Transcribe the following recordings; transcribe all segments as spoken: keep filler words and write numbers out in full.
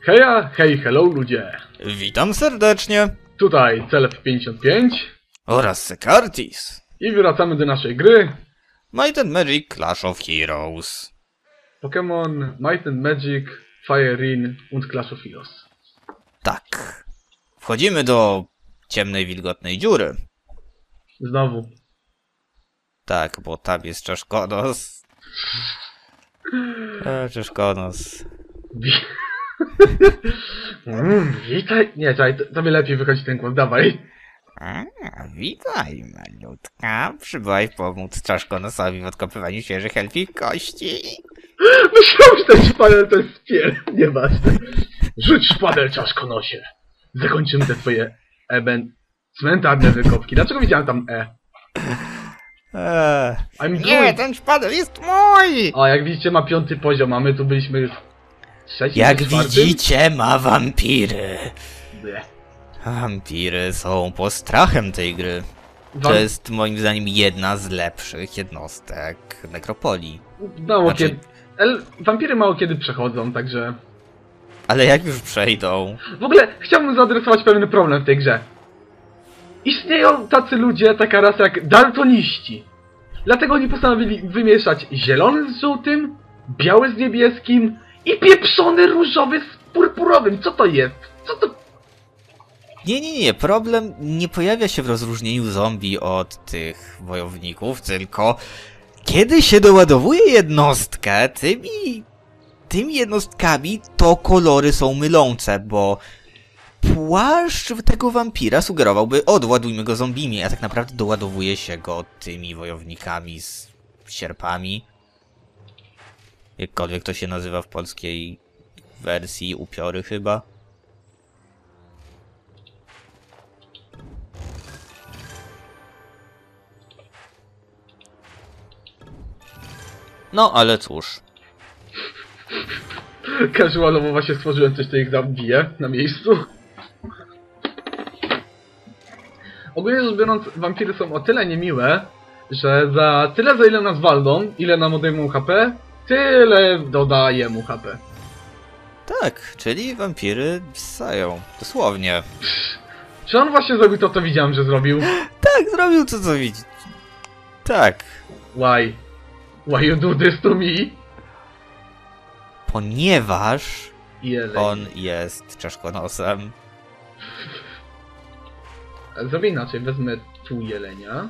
Heja, hej, hello ludzie! Witam serdecznie! Tutaj Celeb pięćdziesiąt pięć Oraz Sekartis. i wracamy do naszej gry Might and Magic Clash of Heroes. Pokémon Might and Magic Fire Ring und Clash of Heroes. Tak. Wchodzimy do ciemnej, wilgotnej dziury. Znowu. Tak, bo tam jest Czeszkonos. E, Czeszkonos. Wi mm, witaj. Nie, czekaj, to, tobie lepiej wychodzi ten głos, dawaj. A, witaj, malutka. Przybyłeś pomóc Czeszkonosowi w odkopywaniu świeżych elfich kości. Myślałem, że ten szpadel to jest pier. Nieważne. Rzuć szpadel, czaszkonosie. Zakończymy te twoje eben... cmentarne wykopki. Dlaczego widziałem tam E? Eee, I'm nie, druid. ten szpadel jest mój! O, jak widzicie, ma piąty poziom, a my tu byliśmy trzeci, Jak czwartym? widzicie, ma wampiry. Ble. Wampiry są postrachem tej gry. Wam- To jest moim zdaniem jedna z lepszych jednostek nekropolii. Mało Znaczy- kiedy... El... Wampiry mało kiedy przechodzą, także... Ale jak już przejdą... W ogóle chciałbym zaadresować pewien problem w tej grze. Istnieją tacy ludzie, taka rasa jak daltoniści. Dlatego oni postanowili wymieszać zielony z żółtym, biały z niebieskim i pieprzony różowy z purpurowym. Co to jest? Co to... Nie, nie, nie, problem nie pojawia się w rozróżnieniu zombie od tych wojowników, tylko kiedy się doładowuje jednostkę, tymi, tymi jednostkami to kolory są mylące, bo płaszcz tego wampira sugerowałby, o, doładujmy go zombimi, a tak naprawdę doładowuje się go tymi wojownikami z sierpami. Jakkolwiek to się nazywa w polskiej wersji, upiory chyba. No, ale cóż. Casualowo właśnie stworzyłem coś, co ich zabije na miejscu. Ogólnie rzecz biorąc, wampiry są o tyle niemiłe, że za tyle, za ile nas walną, ile nam odejmą H P, tyle dodaje mu H P. Tak, czyli wampiry ssają. Dosłownie. Czy on właśnie zrobił to, co widziałem, że zrobił? Tak, zrobił to, co widzi. Tak. Why? Why you do this to me? Ponieważ Jeleń. on jest czeszkonosem. Zrobię inaczej, wezmę tu jelenia.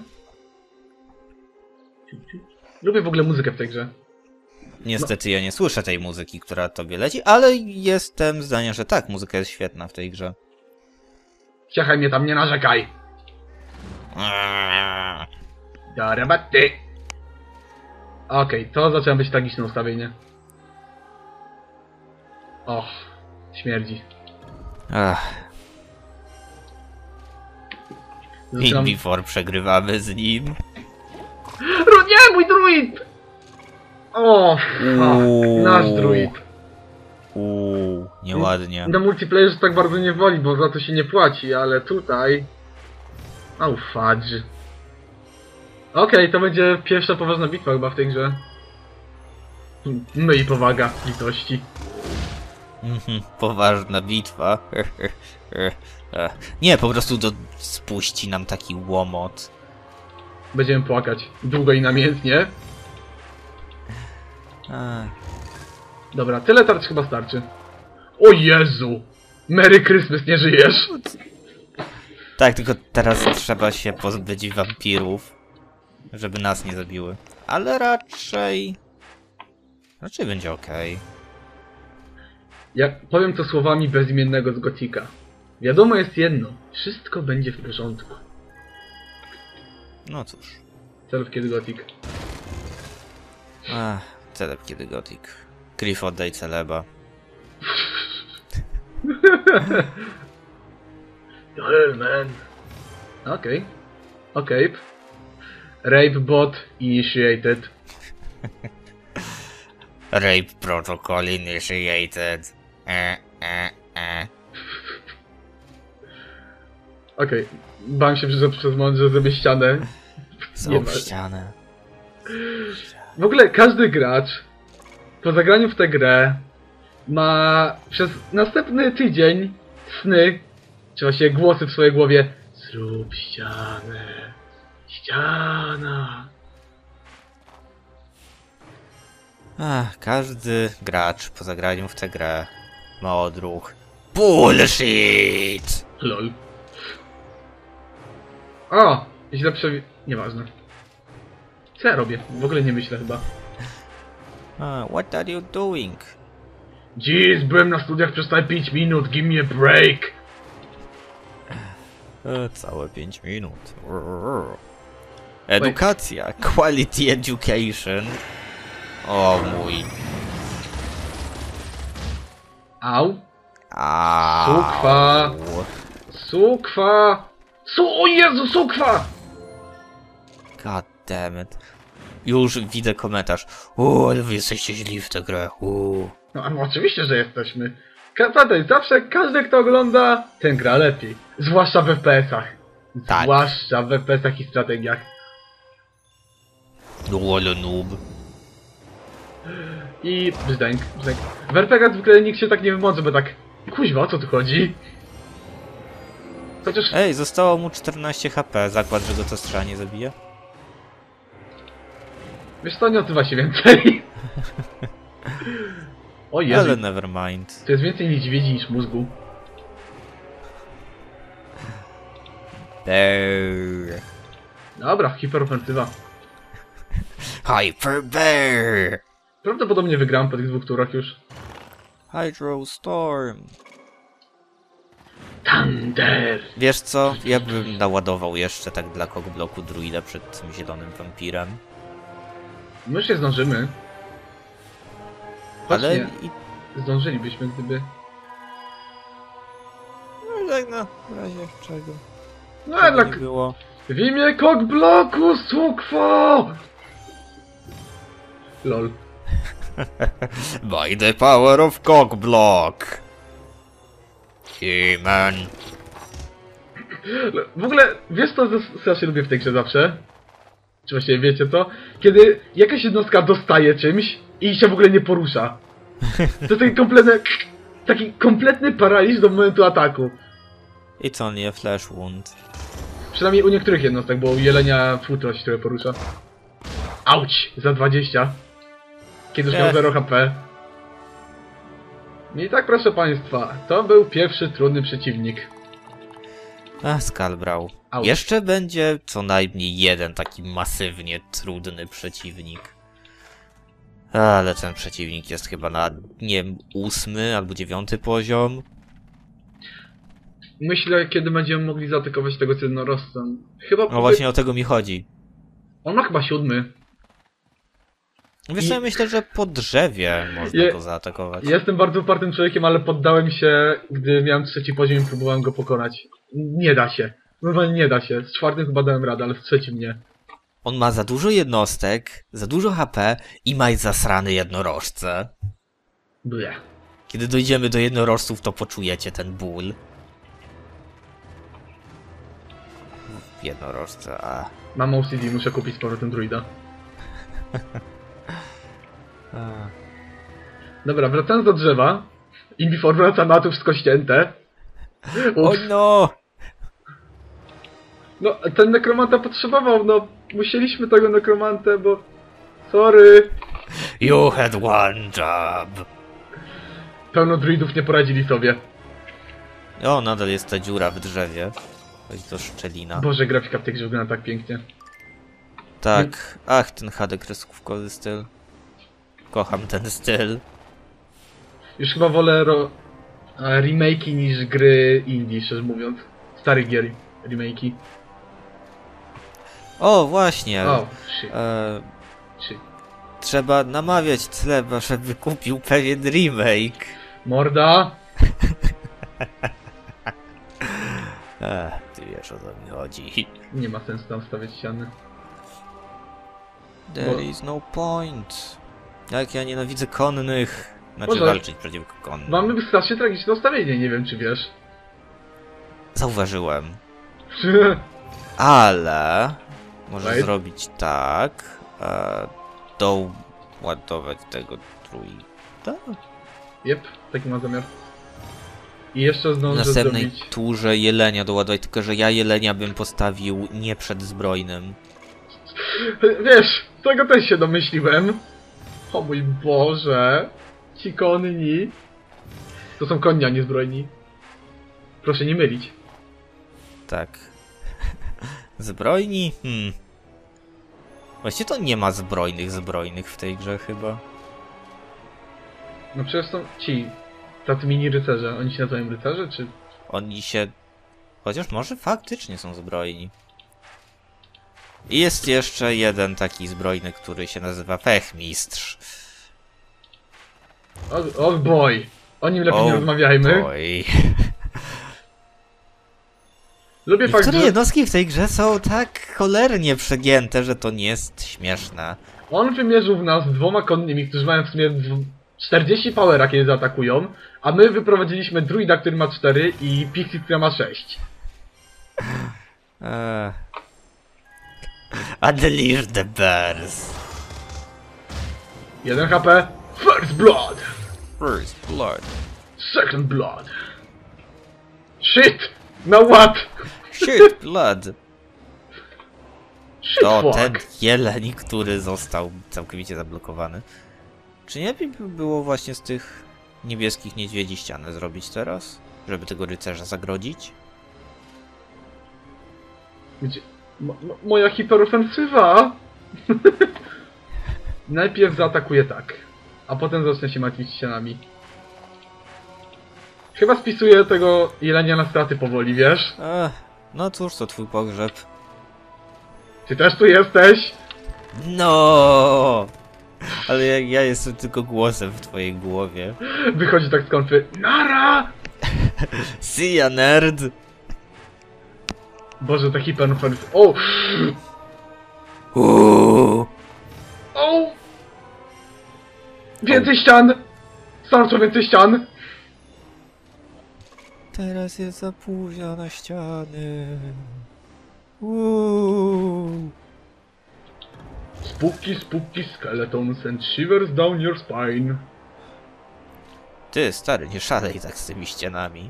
Lubię w ogóle muzykę w tej grze. Niestety ja nie słyszę tej muzyki, która tobie leci, ale jestem zdania, że tak, muzyka jest świetna w tej grze. Ciachaj mnie tam, nie narzekaj! Do roboty! Okej, okay, to zaczęło być tragiczne ustawienie. Och, śmierdzi. Ach. Zaczynam... In before przegrywamy z nim. Ru, nie, mój druid! O, fuck, nasz druid. Uuu, nieładnie. Na multiplayerze tak bardzo nie woli, bo za to się nie płaci, ale tutaj... Oh, fudge. Okej, okay, to będzie pierwsza poważna bitwa chyba w tej grze. No i powaga, litości. Mhm, poważna bitwa. Nie, po prostu do... spuści nam taki łomot. Będziemy płakać. Długo i namiętnie. Ach. Dobra, tyle tarcz chyba starczy. O Jezu! Merry Christmas, nie żyjesz! Tak, tylko teraz trzeba się pozbyć wampirów, żeby nas nie zabiły. Ale raczej... Raczej będzie okej. Ja powiem to słowami bezimiennego z Gotika. Wiadomo jest jedno. Wszystko będzie w porządku. No cóż. Celeb kiedy Gotik. Ach, celeb kiedy gotik. Cliff, oddaj celeba. The hell, man. Okej. Okay. Okej. Okay. Rape bot initiated. Rape protocol initiated. E, e, e. Okej. Okay. Bałem się że przez moment, że zrobię ścianę. Są w ścianę. W ogóle każdy gracz po zagraniu w tę grę ma przez następny tydzień sny, czy właśnie głosy w swojej głowie. Zrób ścianę. Ściana. Ach, każdy gracz po zagraniu w tę grę ma odruch. Bullshit! Lol. O! Źle przewi... Nieważne. Co ja robię? W ogóle nie myślę chyba. Ah, what are you doing? Jeez, byłem na studiach przez te pięć minut, give me a break! E, całe pięć minut. Edukacja, quality education. O mój. Au. Au. Sukwa. Sukwa! Su... O Jezu, sukwa! God damn it. Już widzę komentarz. O, ale wy jesteście źli w tę grę. Uuu. No, a no oczywiście, że jesteśmy. Ka- Pamiętaj, zawsze każdy, kto ogląda, ten gra lepiej. Zwłaszcza w F P S-ach. Tak. Zwłaszcza w F P S-ach i strategiach. No, ale noob. I brzdęk, brzdęk. W R P G zwykle nikt się tak nie wymądrzy, bo tak... Kuźwa, o co tu chodzi? Chociaż... Ej, zostało mu czternaście H P. Zakład, że go to strzała nie zabije? Wiesz co, nie odzywa się więcej. O Jezu, Ale nevermind. to jest więcej niedźwiedzi niż mózgu. Bear. Dobra, hiperofensywa. Hyper Bear. Prawdopodobnie wygram po tych dwóch turach już. Hydro Storm. Thunder! Wiesz co? Ja bym naładował jeszcze tak dla Cogbloku druida przed tym zielonym wampirem. My już się zdążymy. Choć Ale nie, i... zdążylibyśmy, gdyby... No tak no, w razie czego. No Czego jednak... nie było. W imię Cogbloku, sukwo! Lol. By the power of Cogblock. Human. W ogóle, wiesz co, co ja się lubię w tej grze zawsze? Czy właściwie wiecie co? Kiedy jakaś jednostka dostaje czymś i się w ogóle nie porusza. To jest taki kompletny, taki kompletny paraliż do momentu ataku. It's only a flesh wound. Przynajmniej u niektórych jednostek, bo u jelenia futrość, które porusza. Auć! Za dwadzieścia. Kiedy już miał Ech. zero H P. I tak, proszę państwa, to był pierwszy trudny przeciwnik. A, Skullbrow. Auć. Jeszcze będzie co najmniej jeden taki masywnie trudny przeciwnik. Ale ten przeciwnik jest chyba na, nie wiem, ósmy albo dziewiąty poziom. Myślę, kiedy będziemy mogli zaatakować tego jednorożca. Chyba... No właśnie o tego mi chodzi. On ma chyba siódmy. Wiesz co, ja myślę, że po drzewie można Je- go zaatakować. Jestem bardzo upartym człowiekiem, ale poddałem się, gdy miałem trzeci poziom i próbowałem go pokonać. Nie da się. Normalnie nie da się. Z czwartym chyba dałem radę, ale z trzecim nie. On ma za dużo jednostek, za dużo H P i ma zasrany jednorożce. Ble. Kiedy dojdziemy do jednorożców, to poczujecie ten ból. Jednorożce, a... Mam O C D, muszę kupić z powrotem druida. a. Dobra, wracając do drzewa. Im before wracamy, a tu wszystko ścięte. O Ups. no! No, ten nekromanta potrzebował, no. Musieliśmy tego nekromantę, bo... Sorry. You had one job. Pełno druidów nie poradzili sobie. O, nadal jest ta dziura w drzewie. Chodź to szczelina. Boże, grafika w tej grze wygląda tak pięknie. Tak. Ach, ten H D kreskówkowy styl. Kocham ten styl. Już chyba wolę ro... e, remake'i niż gry indie, szczerze mówiąc. Starych gier remake'i. O, właśnie. O, shit, E, shit. trzeba namawiać Cleba, żeby kupił pewien remake. Morda! Ech, ty wiesz o co mi chodzi. Nie ma sensu tam stawiać ściany. There Bo- is no point. Jak ja nienawidzę konnych. Znaczy Może- walczyć przeciwko konnym. Mamy strasznie tragiczne ustawienie, nie wiem czy wiesz. Zauważyłem. Ale może Right. zrobić tak. E, doładować tego trójka. Jep, taki ma zamiar. I jeszcze W zdążę następnej zrobić... turze jelenia doładować, tylko że ja jelenia bym postawił nie przed zbrojnym. Wiesz, tego też się domyśliłem. O mój Boże. Ci konni. To są konni, a nie zbrojni. Proszę nie mylić. Tak. Zbrojni? Hmm. Właściwie to nie ma zbrojnych zbrojnych w tej grze chyba. No przecież są ci, tacy mini rycerze. Oni się nazywają rycerze, czy... Oni się... Chociaż może faktycznie są zbrojni. I jest jeszcze jeden taki zbrojny, który się nazywa Fechmistrz. O, o boy. O nim lepiej nie Oh rozmawiajmy. boy. Lubię fakt, Niektóre że jednostki w tej grze są tak cholernie przegięte, że to nie jest śmieszne. on wymierzył w nas dwoma konnymi, którzy mają w sumie dw- czterdzieści powera, kiedy zaatakują, a my wyprowadziliśmy druida, który ma cztery i Pixie, która ma sześć. Eee. Unleash the bears. jeden H P. First blood. First blood. Second blood. Shit! Now what? Shit blood. Shit To fuck. ten jeleń, który został całkowicie zablokowany. Czy nie lepiej by było właśnie z tych niebieskich niedźwiedzi ścianę zrobić teraz? Żeby tego rycerza zagrodzić? Gdzie... Mo mo moja hiperofensywa! Najpierw zaatakuję tak, a potem zacznę się martwić ścianami. Chyba spisuję tego jelenia na straty powoli, wiesz? Ech, no cóż, to twój pogrzeb. Ty też tu jesteś? No! Ale ja, ja jestem tylko głosem w twojej głowie. Wychodzi tak z konfy. Nara! See ya, nerd! Boże, ta hiperofensywa. O! Uuu. O! Więcej ścian! Starczo więcej ścian! Teraz jest za późno na ściany. Uuu. Spooky, spooky skeletons and shivers down your spine. Ty, stary, nie szalej tak z tymi ścianami.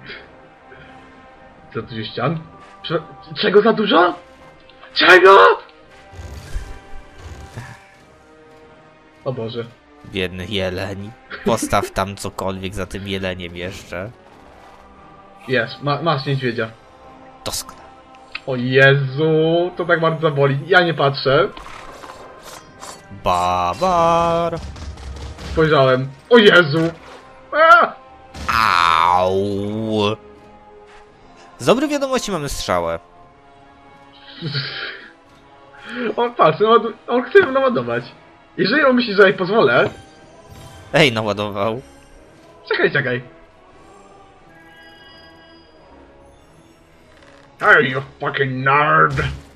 Za dużo ścian? Prze czego za dużo? Czego? O Boże. Biedny jeleń. Postaw tam cokolwiek za tym jeleniem jeszcze. Jest, ma masz niedźwiedzia. Doskonale. O Jezu, to tak bardzo boli. Ja nie patrzę. Babar. Spojrzałem. O Jezu! A! Au. Z dobrej wiadomości mamy strzałę. On patrzy, on, on chce ją naładować. Jeżeli on myśli, że jej pozwolę... Ej, naładował. Czekaj, czekaj. Hey, you fucking nerd!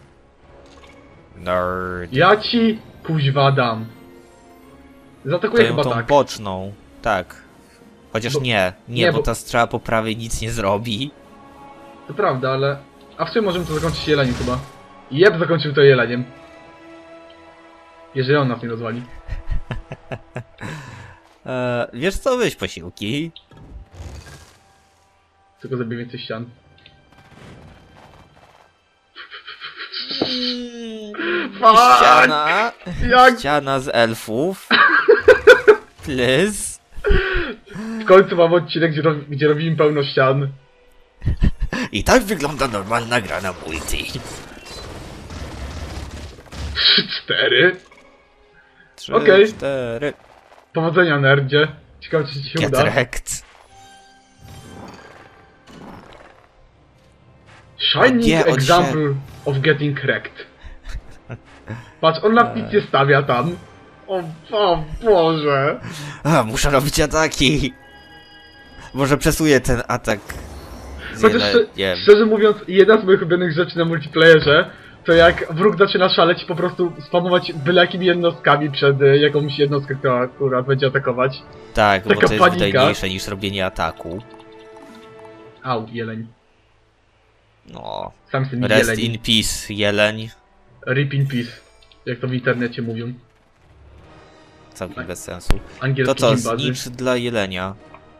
Nerd. Ja ci kuźwa dam. To Zaatakuję ją chyba tą tak. boczną. Tak. Chociaż Bo- nie. Nie, nie, bo, bo- ta strzała po prawej nic nie zrobi. To prawda, ale... A w sumie możemy to zakończyć jeleniem chyba. Jeb, zakończył to jeleniem. Jeżeli on nas nie rozwali. Eee, wiesz co, weź posiłki. Tylko zabiję więcej ścian. Mm, ściana. Jak? Ściana z elfów. Please. W końcu mam odcinek, gdzie, ro gdzie robimy pełno ścian. I tak wygląda normalna gra na multi. Trzy, cztery. Trzy, Okej. cztery. Powodzenia, nerdzie. Ciekawe, czy ci się Get uda. wrecked. Shining Nie, on example of getting wrecked. Patrz, on na piccie stawia tam. O, o Boże. A, muszę robić ataki. Może przesuję ten atak. z Chociaż jele- szczer nie. szczerze mówiąc, jedna z moich ulubionych rzeczy na multiplayerze to jak wróg zaczyna szaleć, po prostu spamować byle jakimi jednostkami przed y, jakąś jednostkę, która, która będzie atakować. Tak, bo taka to jest panika. wydajniejsze niż robienie ataku. Au, jeleń. No. Sam z tym Rest jeleń. in peace, jeleń. Rip in peace. Jak to w internecie mówią. całkiem bez sensu. Angielski To co, gimbazy. znicz dla jelenia.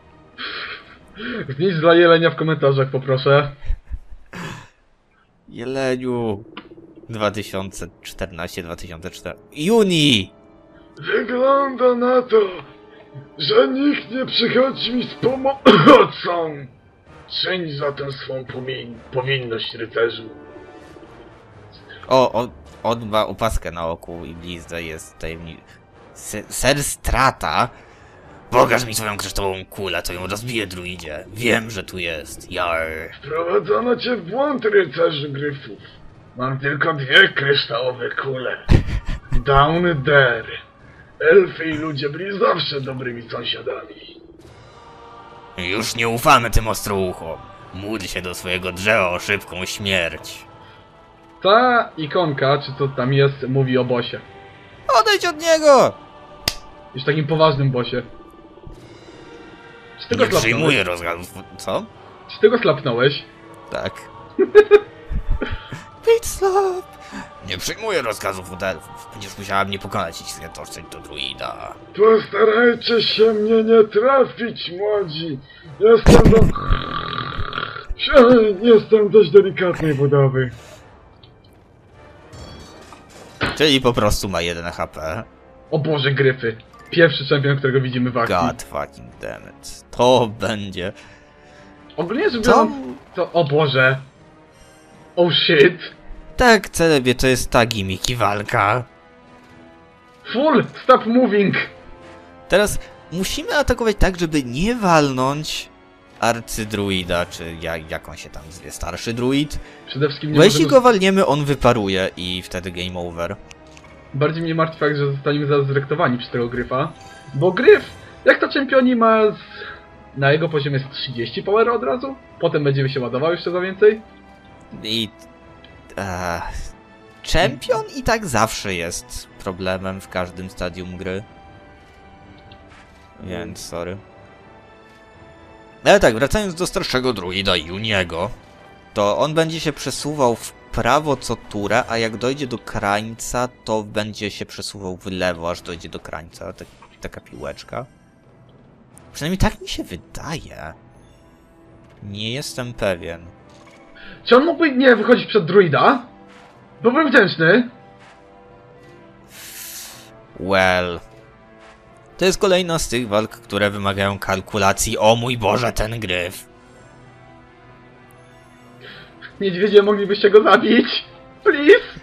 Znicz dla jelenia w komentarzach, poproszę. Jeleniu... dwa tysiące czternaście dwa tysiące czternaście... Juni! Wygląda na to, że nikt nie przychodzi mi z pomocą. Czyń zatem swą powin powinność, rycerzu. O, on, on ma opaskę na oku i blizdę jest tajemniczy. Ser Strata? Pokaż mi swoją kryształową kulę, to ją rozbiję, druidzie. Wiem, że tu jest. Jar. Wprowadzono cię w błąd, rycerzu gryfów. Mam tylko dwie kryształowe kule. Down there. Elfy i ludzie byli zawsze dobrymi sąsiadami. Już nie ufamy tym ostrouchom. Módl się do swojego drzewa o szybką śmierć. Ta ikonka, czy co tam jest, mówi o bosie. Odejdź od niego! Już takim poważnym bosie. Czy ty go Nie slapnąłeś? przyjmuję rozkazów. Co? Czy ty go slapnąłeś? Tak. Pit slap! Nie przyjmuję rozkazów od elfów. Będziesz musiała mnie pokonać i zjatoczyć do druida. Postarajcie się mnie nie trafić, młodzi. Jestem do... Jestem dość delikatnej budowy. Czyli po prostu ma jeden H P. O Boże, gryfy. Pierwszy czempion, którego widzimy w akcji. God fucking damn it. To będzie... Ogólnie rzecz Co? biorąc, to... O Boże. Oh shit. Tak, celebie, to jest ta gimiki walka. Full, stop moving. Teraz musimy atakować tak, żeby nie walnąć arcydruida, czy jak, jak on się tam zwie, starszy druid. Przede wszystkim nie Bo jeśli możemy... go walniemy, on wyparuje i wtedy game over. Bardziej mnie martwi fakt, że zostaniemy zaraz zrektowani przez tego gryfa. Bo gryf, jak to czempioni ma z... Na jego poziomie jest trzydzieści power od razu. Potem będziemy się ładował jeszcze za więcej. I... E, Champion i tak zawsze jest problemem w każdym stadium gry. Więc sorry. Ale tak, wracając do starszego druida Juniego, to on będzie się przesuwał w prawo co turę, a jak dojdzie do krańca, to będzie się przesuwał w lewo, aż dojdzie do krańca. Tak, taka piłeczka. Przynajmniej tak mi się wydaje. Nie jestem pewien. Czy on mógłby nie wychodzić przed druida? Byłbym wdzięczny. Well... To jest kolejna z tych walk, które wymagają kalkulacji. O mój Boże, ten gryf! Niedźwiedzie, moglibyście go zabić? Please?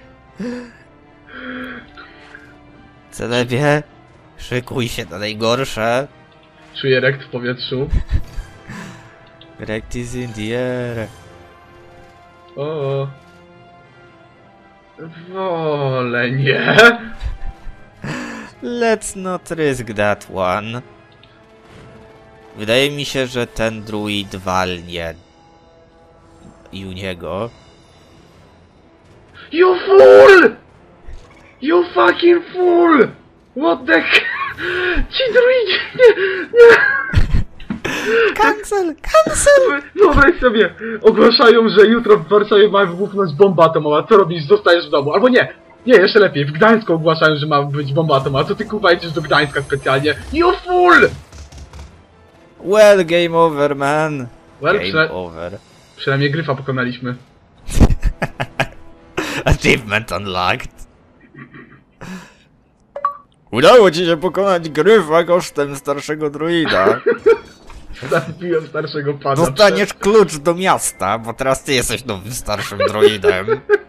Celebie, szykuj się na najgorsze. Czuję rekt w powietrzu. Rect is in the air. O. Wolę nie. Let's not risk that one. Wydaje mi się, że ten druid walnie Juniego. You fool! You fucking fool! What the h... Ci druidzi... Nie, nie! Cancel! Cancel! Wyobraź sobie, ogłaszają, że jutro w Warszawie ma wybuchnąć bomba atomowa. Co robisz? Zostajesz w domu. Albo nie! Nie, jeszcze lepiej. W Gdańsku ogłaszają, że ma być bomba atomowa. Co ty kurwa jedziesz do Gdańska specjalnie? You fool! Well, game over, man. Well, Game prze... over. przynajmniej gryfa pokonaliśmy. Achievement unlocked. Udało ci się pokonać gryfa kosztem starszego druida. Zabiłem starszego pana. Dostaniesz klucz do miasta, bo teraz ty jesteś nowym starszym druidem.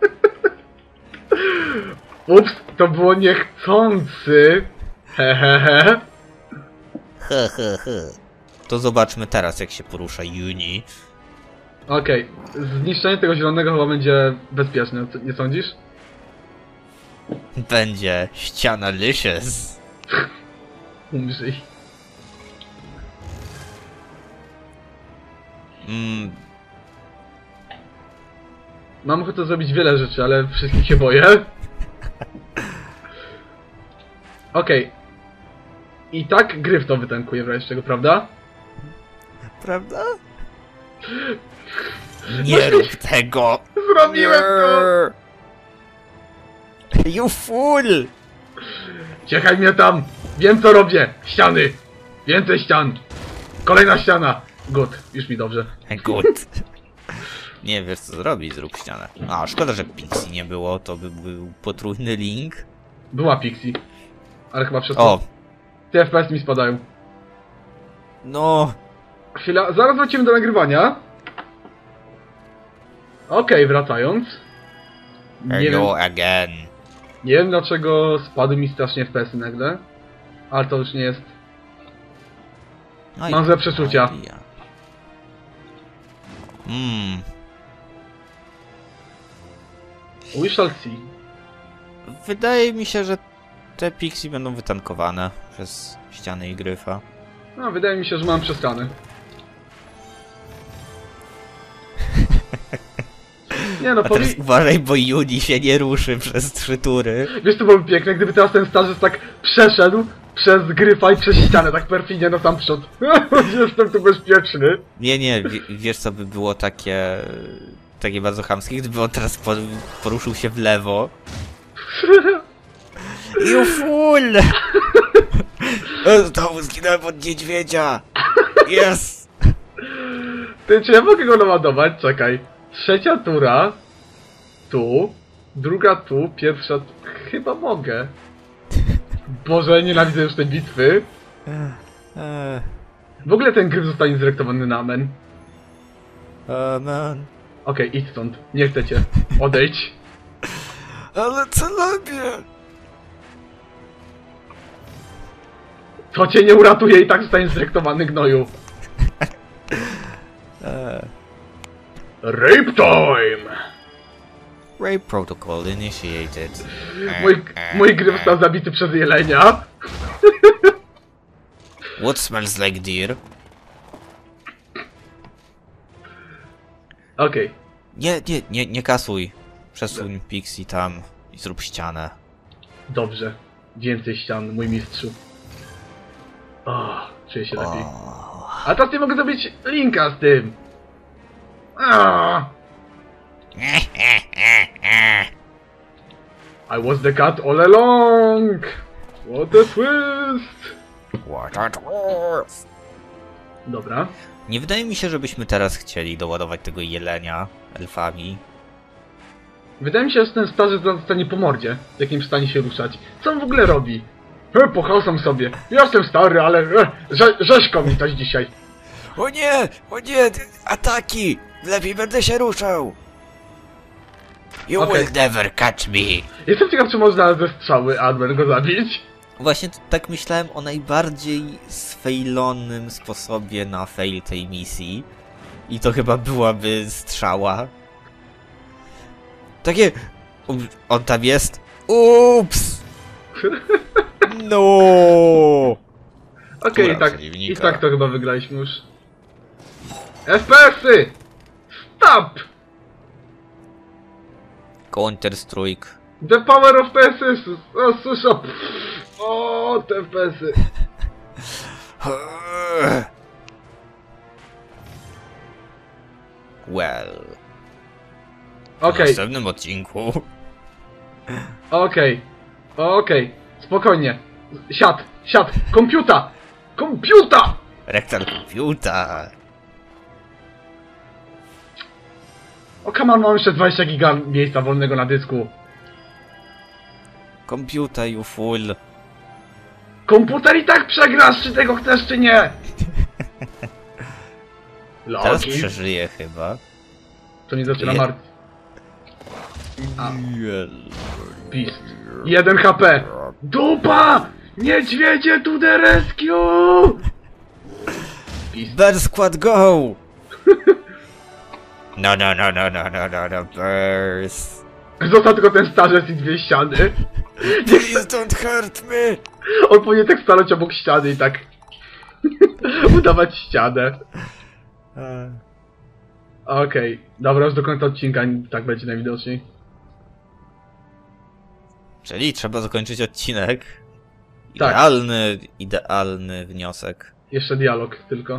Ups, to było niechcący. Hehehe. He, he, he. To zobaczmy teraz, jak się porusza Juni. Okej, zniszczenie tego zielonego chyba będzie bezpieczne, co- nie sądzisz? Będzie ściana licious. Umrzyj. Mm, Mam ochotę zrobić wiele rzeczy, ale wszystkich się boję. Okej. I tak gryf to wytankuje w razie czego, prawda? prawda? Nie rób tego! Zrobiłem to! You fool! Ciechaj mnie tam! Wiem co robię! Ściany! Więcej ścian! Kolejna ściana! Good, już mi dobrze. Good. Nie wiesz co zrobić, zrób ścianę. A, szkoda, że Pixie nie było, to by był potrójny link. Była Pixie. Ale chyba wszystko. O! Te F P S mi spadają. No... Chwila, zaraz wrócimy do nagrywania. Okej, okay, wracając. Nie wiem, Hello again. nie wiem dlaczego spadły mi strasznie F P S-y nagle. Ale to już nie jest... No Mam złe przeczucia. Mmm... We shall see. Wydaje mi się, że te Pixie będą wytankowane przez ściany i gryfa. No, wydaje mi się, że mam przestany. Nie no, A teraz powi... uważaj, bo Juni się nie ruszy przez trzy tury. Wiesz, to byłoby piękne, gdyby teraz ten starzec tak przeszedł przez gryfa i przez ścianę, tak perfidnie na sam przód. Jestem tu bezpieczny. Nie, nie, w wiesz co by było takie... takie bardzo chamskie, gdyby on teraz po poruszył się w lewo. You fool! Znowu zginąłem od niedźwiedzia! Yes! Ty, czy ja mogę go naładować? Czekaj. Trzecia tura. Tu. Druga tu. Pierwsza tu. Chyba mogę. Boże, nienawidzę już tej bitwy. W ogóle ten gryf zostanie zrektowany na amen. Amen. Okej, okay, idź stąd. Nie chcecie. Odejdź. Ale co robię? To cię nie uratuje i tak zostanie zrektowany, gnoju. Rape time! Rape protocol initiated. Mój, mój gryf został zabity przez jelenia. What smells like deer? Okej. Okay. Nie, nie, nie, nie kasuj. Przesuń Pixie tam i zrób ścianę. Dobrze. Więcej ścian, mój mistrzu. O, czuję się lepiej. Oh. A teraz nie mogę zrobić linka z tym. Ah. I was the cat all along. What a twist. What a twist. Dobra. Nie wydaje mi się, żebyśmy teraz chcieli doładować tego jelenia elfami. Wydaje mi się, że ten starzec zostanie po mordzie, jak nie przestanie się ruszać. Co on w ogóle robi? E, pochałsam sobie. Ja jestem stary, ale e, rze rzeźko mi coś dzisiaj. O nie! O nie! Ataki! Lepiej będę się ruszał! You Okay. will never catch me! Jestem ciekaw, czy można ze strzały Adwer go zabić. Właśnie tak myślałem o najbardziej sfejlonym sposobie na fail tej misji. I to chyba byłaby strzała. Takie... On tam jest? Ups! No! Okej, okay, i tak, i tak to chyba wygraliśmy już. F P S-y! Stop! Counter Strike. The power of P S S! O, susza! O, te F P S-y! Well... Okej. W następnym odcinku. Okej. Okej. Spokojnie. Siad, siad. Komputa! Komputa! Rektor komputa. O, come on, mam jeszcze dwadzieścia giga miejsca wolnego na dysku. Komputa, you fool. Komputer i tak przegrasz, czy tego chcesz, czy nie? Teraz Loki. przeżyje chyba. To nie zaczyna Je- martwić. A. Beast. Jeden H P. Dupa! Niedźwiedzie to the rescue! Beast. Bird Squad go! No, no, no, no, no, no, no, no, birds. Został tylko ten starzec i dwie ściany. Please don't hurt me! On powinien tak stanąć obok ściany i tak... udawać ścianę. Okej, okay. Dobra, już do końca odcinka tak będzie najwidoczniej. Czyli trzeba zakończyć odcinek. Tak. Idealny, idealny wniosek. Jeszcze dialog tylko.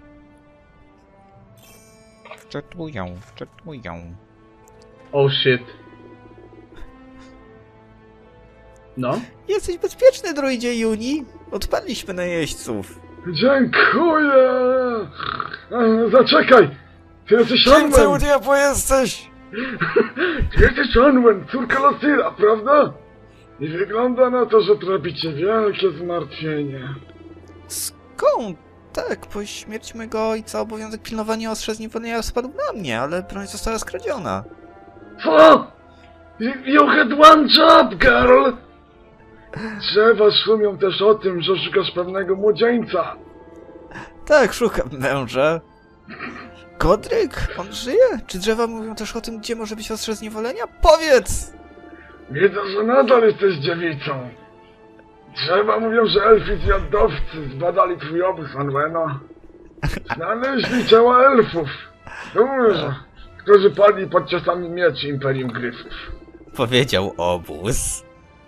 Czatują, czatują. Oh shit. No. Jesteś bezpieczny, droidzie Juni. Odpadliśmy najeźdźców. Dziękuję! E, Zaczekaj! Ty jesteś Anwen! diabła jesteś? Ty jesteś Anwen, córka Lasira, prawda? I wygląda na to, że trapi cię wielkie zmartwienie. Skąd? Tak, po śmierci mojego ojca obowiązek pilnowania ostrza zniewolenia spadł na mnie, ale broń została skradziona. Co? You you had one job, girl! Drzewa szumią też o tym, że szukasz pewnego młodzieńca. Tak, szukam męża. Godryk? On żyje? Czy drzewa mówią też o tym, gdzie może być ostrze zniewolenia? Powiedz! Widzę, że nadal jesteś dziewicą. Drzewa mówią, że elfi zwiadowcy zbadali twój obóz, Anweno. Znaleźli ciała elfów. Dużo. Którzy padli pod ciosami mieczy Imperium Gryfów. Powiedział obóz.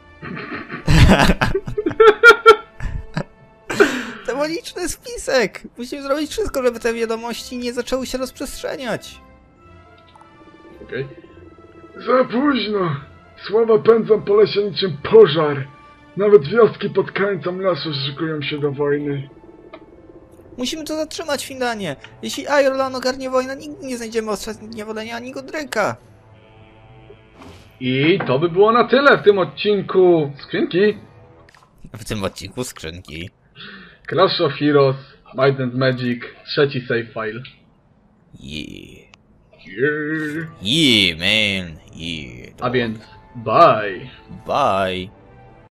Demoniczny spisek! Musimy zrobić wszystko, żeby te wiadomości nie zaczęły się rozprzestrzeniać. Okej. Za późno. Słowa pędzą po lesie niczym pożar. Nawet wioski pod krańcem lasu szykują się do wojny. Musimy to zatrzymać, Findanie. Jeśli Iorlan ogarnie wojnę, nigdy nie znajdziemy ostrza zniewolenia ani Godryka. I to by było na tyle w tym odcinku skrzynki. W tym odcinku skrzynki. Clash of Heroes, Might and Magic, trzeci save file. Yeah. Yeah. Yeah, man. Yeah. A więc, bye! Bye.